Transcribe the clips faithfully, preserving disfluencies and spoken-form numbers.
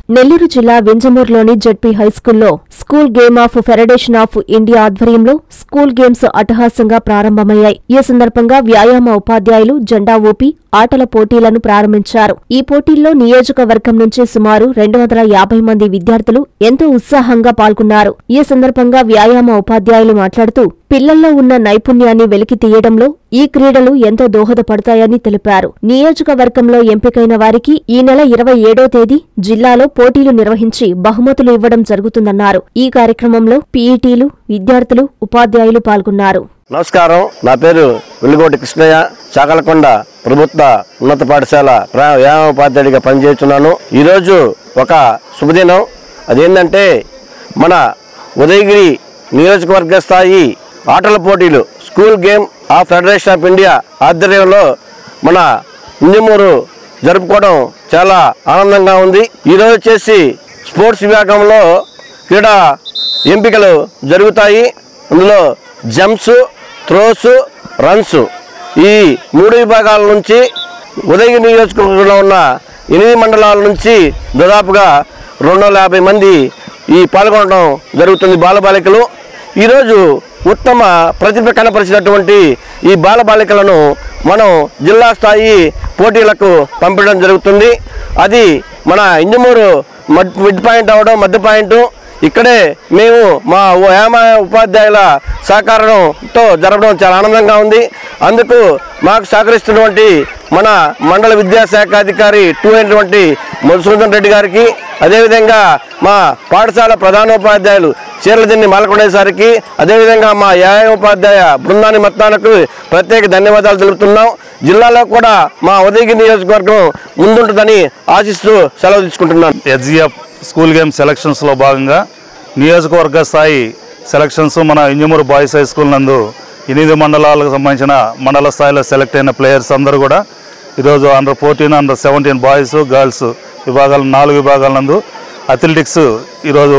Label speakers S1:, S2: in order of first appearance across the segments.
S1: నెల్లూరు జిల్లా వింజమూరులోని జెడ్పీ హైస్కూల్లో school game of federation of India ఆధ్వర్యంలో స్కూల్ గేమ్స్ అట్టహాసంగా ప్రారంభమయ్యాయి. ఈ సందర్భంగా వ్యాయామ ఉపాధ్యాయులు జెండా ఊపి ఆటల పోటీలను ప్రారంభించారు. ఈ పోటీల్లో నియోజకవర్గం నుంచి సుమారు రెండు వందల యాభై మంది విద్యార్థులు ఎంతో ఉత్సాహంగా పాల్గొన్నారు. ఈ సందర్భంగా వ్యాయామ ఉపాధ్యాయులు మాట్లాడుతూ పిల్లల్లో ఉన్న నైపుణ్యాన్ని వెలికి తీయడంలో ఈ క్రీడలు ఎంతో దోహదపడతాయని తెలిపారు. నియోజకవర్గంలో ఎంపికైన వారికి ఈ నెల ఇరవై ఏడో తేదీ జిల్లాలో పోటీలు నిర్వహించి బహుమతులు ఇవ్వడం జరుగుతుందన్నారు. ఈ కార్యక్రమంలో పీఈటీలు, విద్యార్థులు, ఉపాధ్యాయులు పాల్గొన్నారు.
S2: నమస్కారం, నా పేరు వెల్లుగోటి కృష్ణయ్య. చాకలకొండ ప్రభుత్వ ఉన్నత పాఠశాల వ్యాయామ ఉపాధ్యాయుడిగా పనిచేస్తున్నాను. ఈరోజు ఒక శుభదినం. అదేంటంటే మన ఉదయగిరి నియోజకవర్గ స్థాయి ఆటల పోటీలు school game of federation of India ఆధ్వర్యంలో మన వింజమూరు జరుపుకోవడం చాలా ఆనందంగా ఉంది. ఈరోజు వచ్చేసి స్పోర్ట్స్ విభాగంలో క్రీడా ఎంపికలు జరుగుతాయి. అందులో జంప్స్, త్రోస్, రన్స్ ఈ మూడు విభాగాల నుంచి ఉదయగిరి నియోజకవర్గంలో ఉన్న ఎనిమిది మండలాల నుంచి దాదాపుగా రెండు వందల యాభై మంది ఈ పాల్గొనడం జరుగుతుంది బాలబాలికలు. ఈరోజు ఉత్తమ ప్రతిభ కనపరిచినటువంటి ఈ బాలబాలికలను మనం జిల్లా స్థాయి పోటీలకు పంపించడం జరుగుతుంది. అది మన ఇంజమూరు మిడ్ పాయింట్ అవడం మధ్య పాయింట్. ఇక్కడే మేము మా వ్యాయామ ఉపాధ్యాయుల సహకారంతో జరపడం చాలా ఆనందంగా ఉంది. అందుకు మాకు సహకరిస్తున్నటువంటి మన మండల విద్యాశాఖ అధికారి టూ అయినటువంటి మధుసూదన్ రెడ్డి గారికి, అదేవిధంగా మా పాఠశాల ప్రధానోపాధ్యాయులు చీరలదిన్ని మాలకొండేసారికి, అదేవిధంగా మా వ్యాయామ ఉపాధ్యాయ బృందాన్ని మొత్తానికి ప్రత్యేక ధన్యవాదాలు తెలుపుతున్నాం. జిల్లాలో కూడా మా ఉదయగిరి నియోజకవర్గం ముందుంటుందని ఆశిస్తూ సెలవు తీసుకుంటున్నాను.
S3: హెచ్జిఎఫ్ స్కూల్ గేమ్ సెలక్షన్స్లో భాగంగా నియోజకవర్గ స్థాయి సెలక్షన్స్ మన ఇంజమూరు బాయ్స్ హై స్కూల్ నందు ఎనిమిది మండలాలకు సంబంధించిన మండల స్థాయిలో సెలెక్ట్ అయిన ప్లేయర్స్ అందరూ కూడా ఈరోజు under fourteen under seventeen boys girls విభాగాలు నాలుగు విభాగాల నందు అథ్లెటిక్స్ ఈరోజు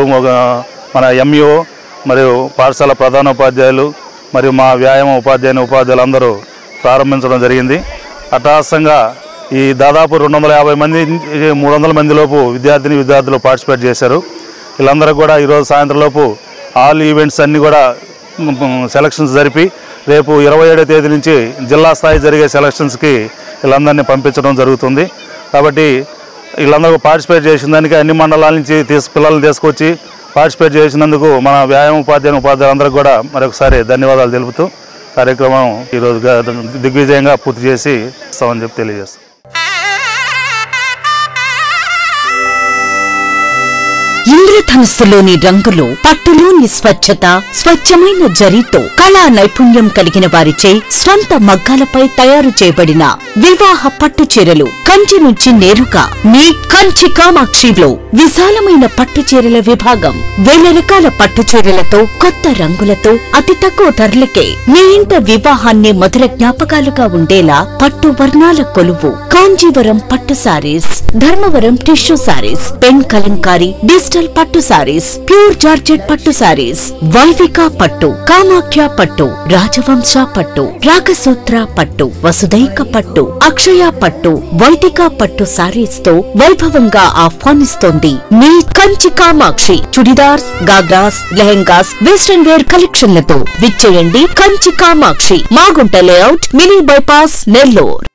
S3: మన ఎంఈఓ మరియు పాఠశాల ప్రధానోపాధ్యాయులు మరియు మా వ్యాయామ ఉపాధ్యాయుని ఉపాధ్యాయులు అందరూ ప్రారంభించడం జరిగింది. అట్టహాసంగా ఈ దాదాపు రెండు వందల యాభై మంది మూడు వందల మంది లోపు విద్యార్థిని విద్యార్థులు పార్టిసిపేట్ చేశారు. వీళ్ళందరూ కూడా ఈరోజు సాయంత్రం లోపు ఆల్ ఈవెంట్స్ అన్నీ కూడా సెలక్షన్స్ జరిపి రేపు ఇరవై ఏడో తేదీ నుంచి జిల్లా స్థాయి జరిగే సెలక్షన్స్కి వీళ్ళందరినీ పంపించడం జరుగుతుంది. కాబట్టి వీళ్ళందరూ పార్టిసిపేట్ చేసిన దానికి అన్ని మండలాల నుంచి తీసు పిల్లల్ని తీసుకొచ్చి పార్టిసిపేట్ చేసినందుకు మన వ్యాయామ ఉపాధ్యాయుని ఉపాధ్యాయులందరికీ కూడా మరొకసారి ధన్యవాదాలు తెలుపుతూ కార్యక్రమం ఈరోజు దిగ్విజయంగా పూర్తి చేసి ఇస్తామని చెప్పి తెలియజేస్తాం.
S4: ఇంద్రధనుస్సులోని రంగులు, పట్టులోని స్వచ్ఛత, స్వచ్ఛమైన జరీతో కళా నైపుణ్యం కలిగిన వారిచే స్వంత మగ్గాలపై తయారు చేయబడిన వివాహ పట్టు చీరలు కంచి నుంచి నేరుగా మీ కంచి కామాక్షిలో విశాలమైన పట్టు చీరల విభాగం. వేల రకాల పట్టు చీరలతో కొత్త రంగులతో అతి తక్కువ ధరలకే మీ ఇంట వివాహాన్ని మధుర జ్ఞాపకాలుగా ఉండేలా పట్టు వర్ణాల కొలువు కాంజీవరం పట్టు sarees, Dharmavaram tissue sarees, pen kalamkari digital పట్టు సారీస్, ప్యూర్ జార్జెట్ పట్టు సారీస్, వైవిక పట్టు, కామాఖ్య పట్టు, రాజవంశ పట్టు, రాగసూత్ర పట్టు, వసుదైక పట్టు, అక్షయ పట్టు, వైదిక పట్టు సారీస్ తో వైభవంగా ఆహ్వానిస్తోంది మీ Kanchi Kamakshi. Chudidars, ghagras, lehengas, western wear కలెక్షన్లతో విచ్చేయండి Kanchi Kamakshi, Magunta layout, mini bypass, Nellore.